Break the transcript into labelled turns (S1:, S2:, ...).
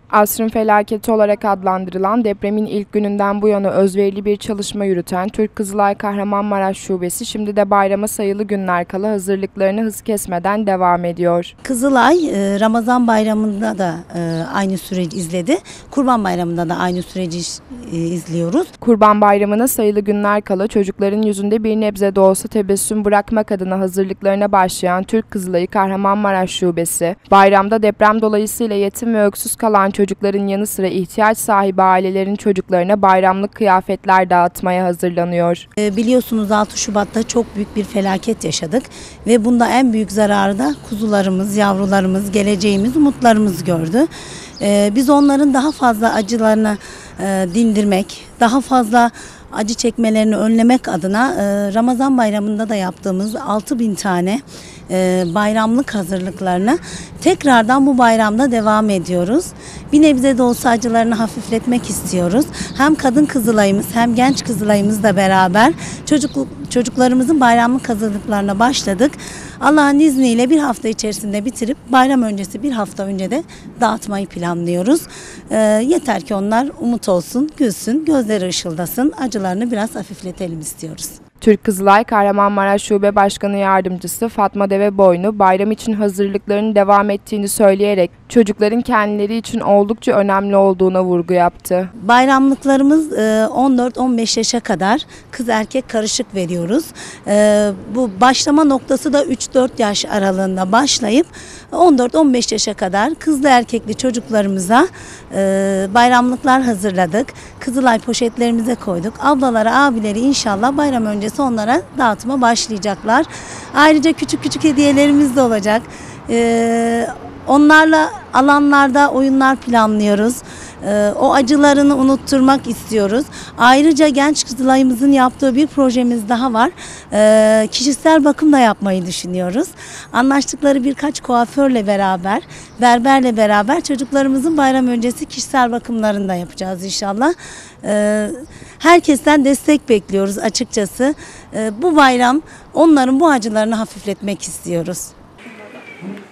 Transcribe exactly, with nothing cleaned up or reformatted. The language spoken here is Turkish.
S1: Asrın felaketi olarak adlandırılan depremin ilk gününden bu yana özverili bir çalışma yürüten Türk Kızılay Kahramanmaraş Şubesi şimdi de bayrama sayılı günler kala hazırlıklarını hız kesmeden devam ediyor.
S2: Kızılay Ramazan bayramında da aynı süreci izledi. Kurban bayramında da aynı süreci izliyoruz.
S1: Kurban bayramına sayılı günler kala çocukların yüzünde bir nebze de olsa tebessüm bırakmak adına hazırlıklarına başlayan Türk Kızılayı Kahramanmaraş Şubesi, bayramda deprem dolayısıyla yetim ve öksüz kalan çocukların yanı sıra ihtiyaç sahibi ailelerin çocuklarına bayramlık kıyafetler dağıtmaya hazırlanıyor.
S2: Biliyorsunuz altı Şubat'ta çok büyük bir felaket yaşadık ve bunda en büyük zararı da kuzularımız, yavrularımız, geleceğimiz, umutlarımız gördü. Biz onların daha fazla acılarını dindirmek, daha fazla acı çekmelerini önlemek adına Ramazan bayramında da yaptığımız altı bin tane bayramlık hazırlıklarını tekrardan bu bayramda devam ediyoruz. Bir nebze de olsa acılarını hafifletmek istiyoruz. Hem kadın Kızılayımız hem genç Kızılayımızla beraber çocuk, çocuklarımızın bayramlık hazırlıklarına başladık. Allah'ın izniyle bir hafta içerisinde bitirip bayram öncesi bir hafta önce de dağıtmayı planlıyoruz. E, yeter ki onlar umut olsun, gülsün, gözleri ışıldasın, acılarını biraz hafifletelim istiyoruz.
S1: Türk Kızılay Kahramanmaraş Şube Başkanı Yardımcısı Fatma Deveboynu bayram için hazırlıklarının devam ettiğini söyleyerek çocukların kendileri için oldukça önemli olduğuna vurgu yaptı.
S2: Bayramlıklarımız on dört on beş yaşa kadar kız erkek karışık veriyoruz. Bu başlama noktası da üç dört yaş aralığında başlayıp on dört on beş yaşa kadar kızlı erkekli çocuklarımıza bayramlıklar hazırladık. Kızılay poşetlerimize koyduk. Ablalara, abileri inşallah bayram öncesi onlara dağıtıma başlayacaklar. Ayrıca küçük küçük hediyelerimiz de olacak. Ee, onlarla alanlarda oyunlar planlıyoruz. Ee, o acılarını unutturmak istiyoruz. Ayrıca genç Kızılay'ımızın yaptığı bir projemiz daha var. Ee, kişisel bakım da yapmayı düşünüyoruz. Anlaştıkları birkaç kuaförle beraber, berberle beraber çocuklarımızın bayram öncesi kişisel bakımlarını da yapacağız inşallah. Ee, herkesten destek bekliyoruz açıkçası. Ee, bu bayram onların bu acılarını hafifletmek istiyoruz.